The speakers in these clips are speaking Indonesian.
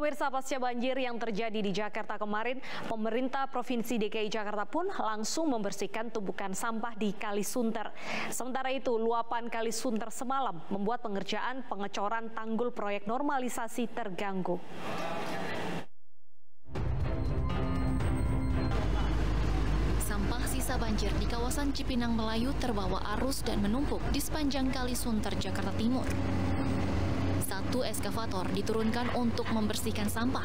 Pemirsa, pasca banjir yang terjadi di Jakarta kemarin, pemerintah Provinsi DKI Jakarta pun langsung membersihkan tumpukan sampah di Kali Sunter. Sementara itu, luapan Kali Sunter semalam membuat pengerjaan pengecoran tanggul proyek normalisasi terganggu. Sampah sisa banjir di kawasan Cipinang Melayu terbawa arus dan menumpuk di sepanjang Kali Sunter, Jakarta Timur. Satu eskavator diturunkan untuk membersihkan sampah.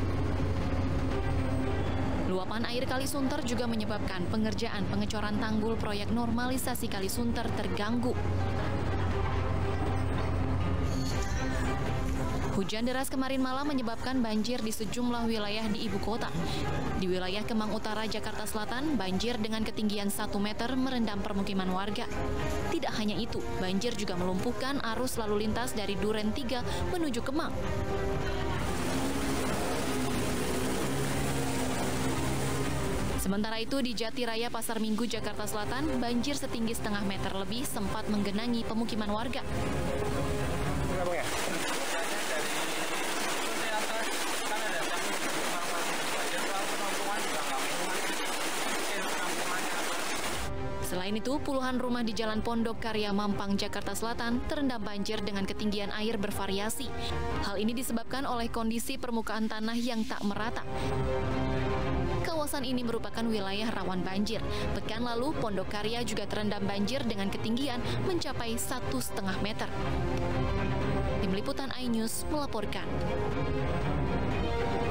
Luapan air Kali Sunter juga menyebabkan pengerjaan pengecoran tanggul proyek normalisasi Kali Sunter terganggu. Hujan deras kemarin malam menyebabkan banjir di sejumlah wilayah di ibu kota. Di wilayah Kemang Utara, Jakarta Selatan, banjir dengan ketinggian 1 meter merendam permukiman warga. Tidak hanya itu, banjir juga melumpuhkan arus lalu lintas dari Duren 3 menuju Kemang. Sementara itu, di Jatiraya Pasar Minggu, Jakarta Selatan, banjir setinggi setengah meter lebih sempat menggenangi pemukiman warga. Selain itu, puluhan rumah di Jalan Pondok Karya Mampang, Jakarta Selatan terendam banjir dengan ketinggian air bervariasi. Hal ini disebabkan oleh kondisi permukaan tanah yang tak merata. Kawasan ini merupakan wilayah rawan banjir. Pekan lalu, Pondok Karya juga terendam banjir dengan ketinggian mencapai 1,5 meter. Tim Liputan iNews melaporkan.